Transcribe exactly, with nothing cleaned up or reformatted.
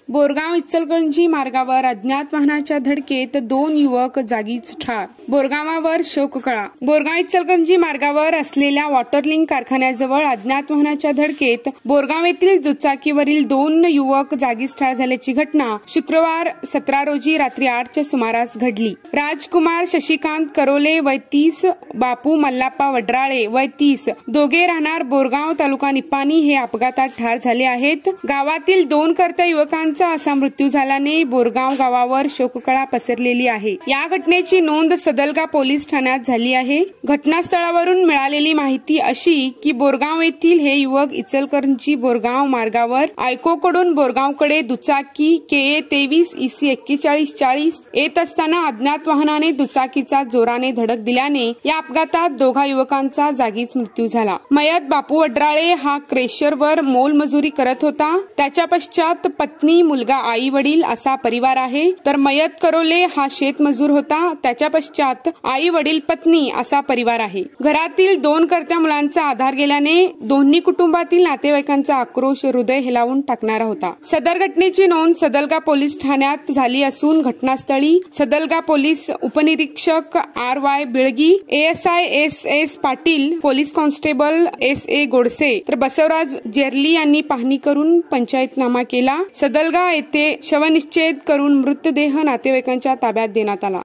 बोरगाव इचलकरंजी मार्गावर अज्ञात वाहनाच्या धडकेत दोन युवक जागीच ठार. बोरगावावर शोककळा. बोरगाव इचलकरंजी मार्गावर असलेल्या वॉटरलिंक कारखान्याजवळ अज्ञात वाहनाच्या धडकेत बोरगाव येथील दुचाकीवरील दोन युवक जागीच ठार झाल्याची घटना शुक्रवार सतरा रोजी रात्री आठच्या सुमारास घडली. राजकुमार शशिकांत करोले वय तीस, बापू मल्लाप्पा वड्राळे वय तीस, दोघे राहणार बोरगाव तालुका निपाणी हे अपघातात ठार झाले आहेत. गावातील दोन कर्त्या युवकांचा असा मृत्यू झाल्याने बोरगाव गावावर शोककळा पसरलेली आहे. या घटनेची नोंद सदलगा पोलीस ठाण्यात झाली आहे. घटनास्थळावरून मिळालेली माहिती अशी की बोरगाव येथील हे युवक इचलकरंजी बोरगाव मार्गावर आयकोकडून बोरगावकडे दुचाकी के ए तेवीस इसी एक्केचाळीस चाळीस येत असताना अज्ञात वाहनाने दुचाकीचा जोराने धडक दिल्याने या अपघातात दोघा युवकांचा जागीच मृत्यू झाला. मयत बापू वड्राळे हा क्रेशरवर मोलमजुरी करत होता. त्याच्या पश्चात पत्नी, मुलगा, आई वडील असा परिवार आहे. तर मयत करोले हा शेतमजूर होता. त्याच्या पश्चात आई वडील पत्नी असा परिवार आहे. घरातील दोन कर्त्या मुलांचा आधार गेल्याने दोन्ही कुटुंबातील नातेवाईकांचा आक्रोश हृदय हेलावून टाकणारा होता. सदर घटनेची नोंद सदलगा पोलीस ठाण्यात झाली असून घटनास्थळी सदलगा पोलीस उपनिरीक्षक R Y Bilgi, ASI S S Patil, police constable S A Godse तर बसवराज जेरली यांनी पाहणी करून पंचायतनामा केला. सदलगा येथे शवनिश्चेद करून मृतदेह नातेवाईकांच्या ताब्यात देण्यात आला.